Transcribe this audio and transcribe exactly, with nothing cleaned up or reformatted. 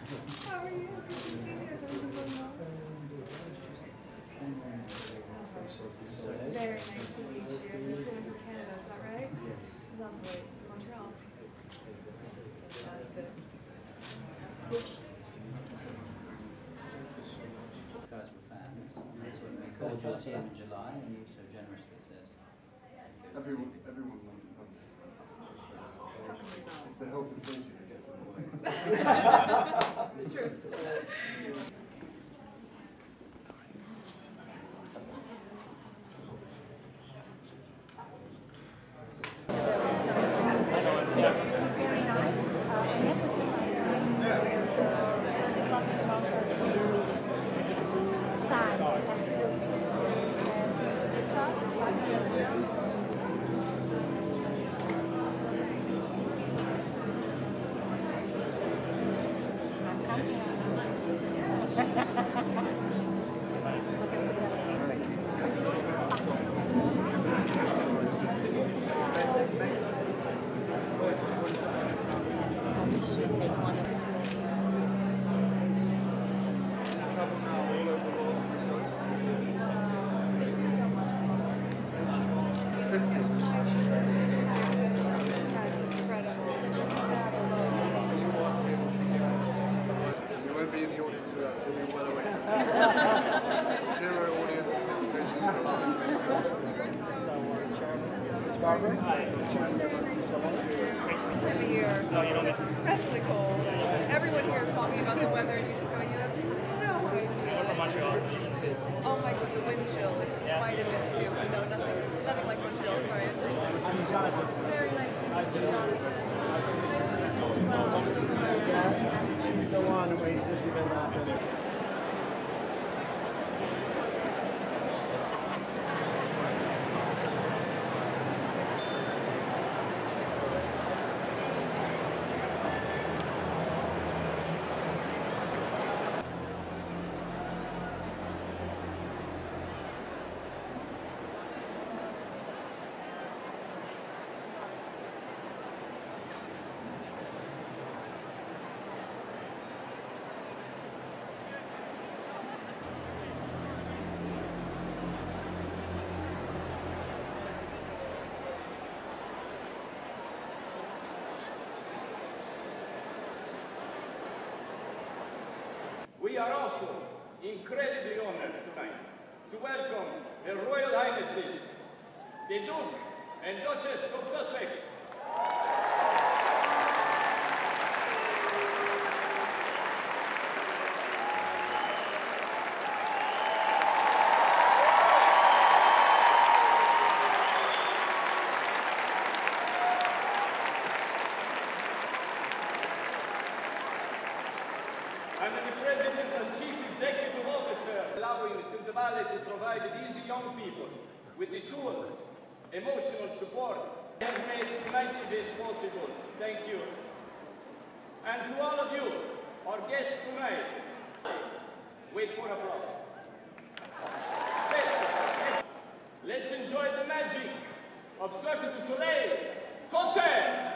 How are you? Good to see you. Very nice to meet you. You're flying from Canada, is that right? Yes. Lovely. Montreal. Fantastic. Oops. Guys were fans, and that's when they called your team in July, and you so generously said. Everyone, everyone understands. It's the health and safety that gets in the way. It's true. This time of year, it's especially cold. Everyone here is talking about the weather, and you're just going, you have no idea. We're from Montreal. Oh my god, the wind chill, it's quite a bit too. But no, nothing, nothing like Montreal, sorry. I'm Jonathan. Very nice to meet you, Jonathan. Nice to meet you as well. She's the one who made this event happen. We are also incredibly honored tonight to welcome Her Royal Highnesses, the Duke and Duchess of Sussex. And the President and Chief Executive Officer allowing Sinte Valley to provide these young people with the tools, emotional support that have made tonight's event possible. Thank you. And to all of you, our guests tonight, wait for applause. Let's enjoy the magic of Cirque du Soleil. Totem!